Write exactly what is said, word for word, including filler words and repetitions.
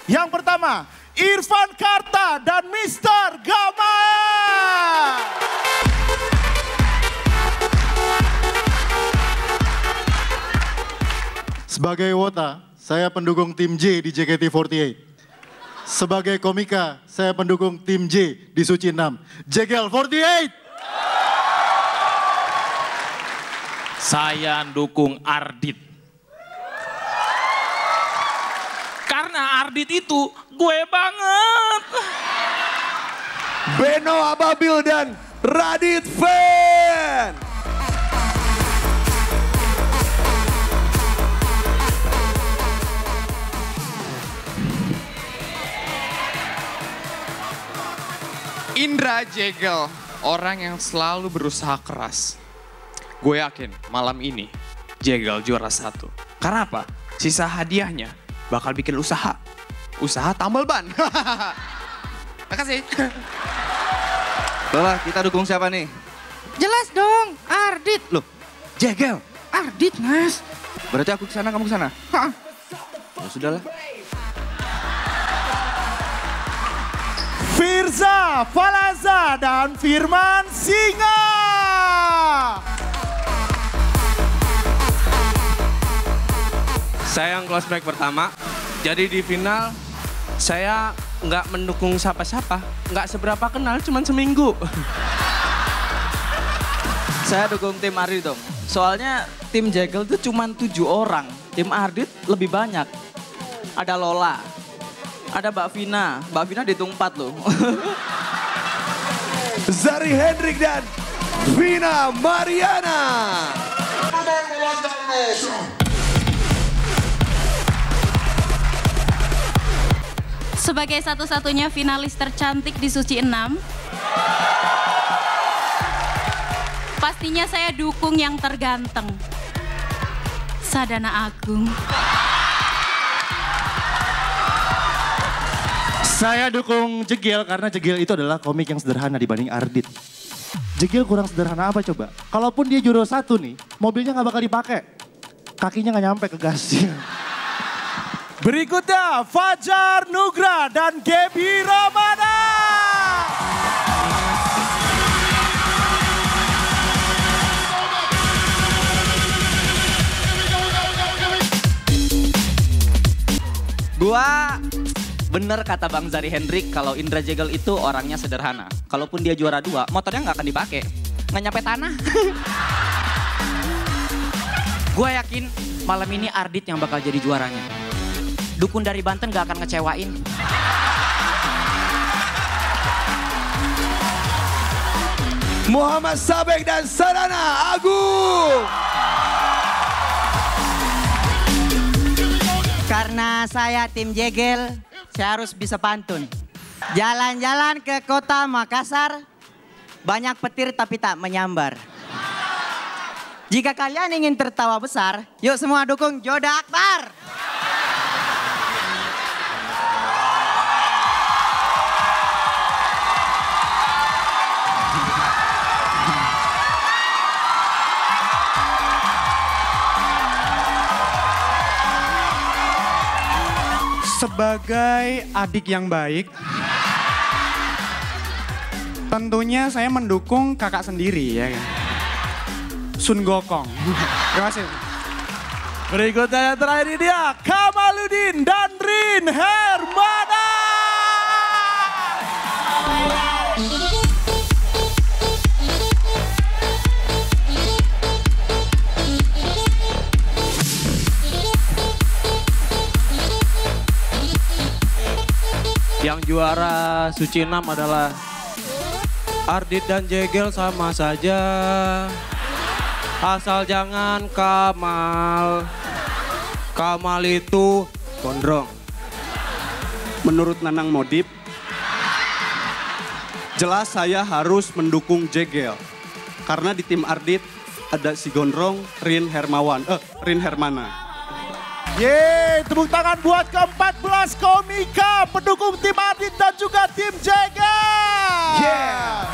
Yang pertama, Irfan Karta dan Mister Gamal. Sebagai Wota, saya pendukung tim J di J K T empat delapan. Sebagai komika, saya pendukung tim J di Suci enam. Jegel empat delapan. Saya dukung Ardit. Karena Ardit itu gue banget. Beno Ababil dan Radit Fan. Indra Jegel, orang yang selalu berusaha keras. Gue yakin malam ini Jegel juara satu. Karena apa? Sisa hadiahnya bakal bikin usaha. Usaha tambal ban. Makasih. Lola, kita dukung siapa nih? Jelas dong, Ardit. Loh, Jegel. Ardit, Mas. Berarti aku kesana, kamu kesana? Hah? Ya sudahlah. Firza Falaza dan Firman Singa. Saya yang close break pertama, jadi di final saya nggak mendukung siapa-siapa, nggak seberapa kenal, cuman seminggu. Saya dukung tim Ardit dong, soalnya tim Jegel tuh cuman tujuh orang, tim Ardit lebih banyak. Ada Lola, ada Mbak Vina, Mbak Vina dihitung empat loh. Zari Hendrik dan Vina Mariana. Sebagai satu-satunya finalis tercantik di Suci enam, pastinya saya dukung yang terganteng, Sadana Agung. Saya dukung Jegel karena Jegel itu adalah komik yang sederhana dibanding Ardit. Jegel kurang sederhana apa coba? Kalaupun dia juara satu nih, mobilnya nggak bakal dipakai. Kakinya nggak nyampe ke gasnya. Berikutnya Fajar Nugra dan Gaby Ramana. Gua bener kata Bang Zari Hendrik kalau Indra Jegel itu orangnya sederhana. Kalaupun dia juara dua, motornya nggak akan dipakai, nggak nyampe tanah. Gue yakin malam ini Ardit yang bakal jadi juaranya. Dukun dari Banten gak akan ngecewain. Muhammad Sabek dan Sadana Agung. Karena saya tim Jegel, saya harus bisa pantun. Jalan-jalan ke kota Makassar, banyak petir tapi tak menyambar. Jika kalian ingin tertawa besar, yuk semua dukung Joda Akbar. Sebagai adik yang baik, tentunya saya mendukung kakak sendiri ya kan. Sun Gokong. Terima kasih. Berikutnya yang terakhir ini dia Kamaludin dan Rin Hermana. Yang juara Suci enam adalah Ardit dan Jegel sama saja. Asal jangan Kamal. Kamal itu gondrong. Menurut Nanang Modip, jelas saya harus mendukung Jegel. Karena di tim Ardit ada si Gondrong, Rin Hermawan, eh Rin Hermana. Yeay, tepuk tangan buat ke empat belas komika pendukung tim Ardit dan juga tim Jegel. Yeah.